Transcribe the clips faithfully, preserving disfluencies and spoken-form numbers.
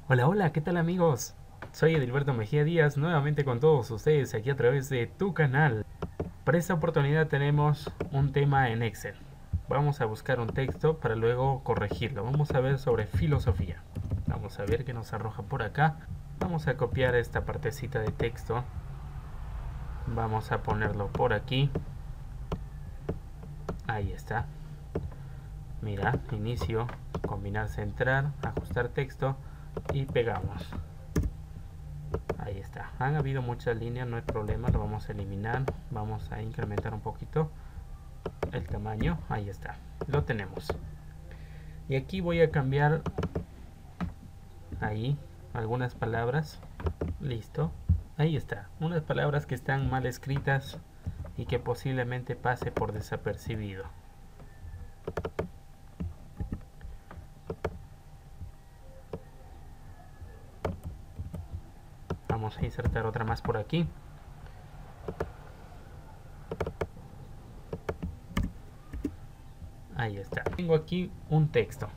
Hola, hola, ¿qué tal amigos? Soy Edilberto Mejía Díaz, nuevamente con todos ustedes aquí a través de tu canal. Para esta oportunidad tenemos un tema en Excel. Vamos a buscar un texto para luego corregirlo. Vamos a ver sobre filosofía. Vamos a ver qué nos arroja por acá. Vamos a copiar esta partecita de texto. Vamos a ponerlo por aquí. Ahí está. Mira, inicio, combinar, centrar, ajustar texto y pegamos. Ahí está. Han habido muchas líneas, no hay problema, lo vamos a eliminar. Vamos a incrementar un poquito el tamaño. Ahí está. Lo tenemos. Y aquí voy a cambiar ahí algunas palabras. Listo. Ahí está. Unas palabras que están mal escritas y que posiblemente pase por desapercibido. Vamos a insertar otra más por aquí. Ahí está. Tengo aquí un texto.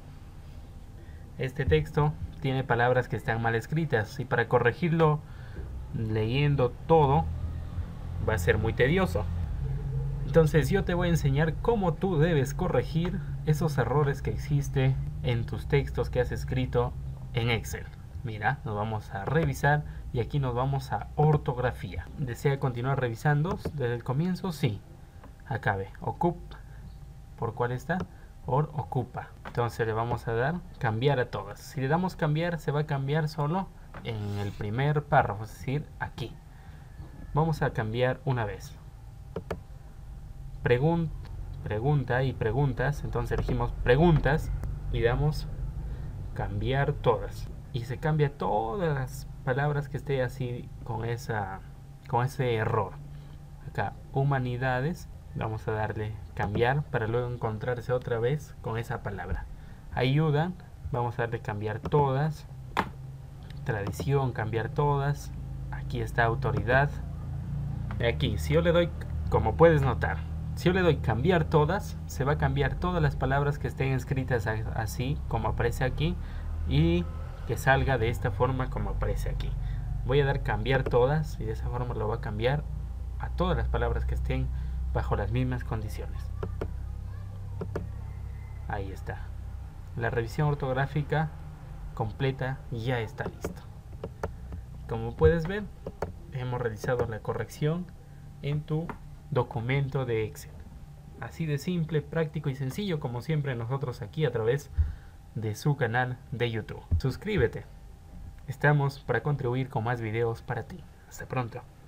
Este texto tiene palabras que están mal escritas y para corregirlo leyendo todo va a ser muy tedioso. Entonces yo te voy a enseñar cómo tú debes corregir esos errores que existen en tus textos que has escrito en Excel. Mira, nos vamos a revisar y aquí nos vamos a ortografía. ¿Desea continuar revisando desde el comienzo? Sí. Acabe. Ocup. ¿Por cuál está? Or ocupa. Entonces le vamos a dar cambiar a todas. Si le damos cambiar, se va a cambiar solo en el primer párrafo, es decir, aquí. Vamos a cambiar una vez. Pregun pregunta y preguntas. Entonces elegimos preguntas y damos cambiar todas. Y se cambia todas las palabras que esté así con, esa, con ese error. Acá, humanidades. Vamos a darle cambiar para luego encontrarse otra vez con esa palabra. Ayuda, vamos a darle cambiar todas. Tradición, cambiar todas. Aquí está autoridad. Aquí, si yo le doy, como puedes notar, si yo le doy cambiar todas, se va a cambiar todas las palabras que estén escritas así como aparece aquí y que salga de esta forma como aparece aquí. Voy a dar cambiar todas y de esa forma lo va a cambiar a todas las palabras que estén bajo las mismas condiciones. Ahí está. La revisión ortográfica completa ya está listo. Como puedes ver, hemos realizado la corrección en tu documento de Excel. Así de simple, práctico y sencillo como siempre nosotros aquí a través de su canal de YouTube. Suscríbete. Estamos para contribuir con más videos para ti. Hasta pronto.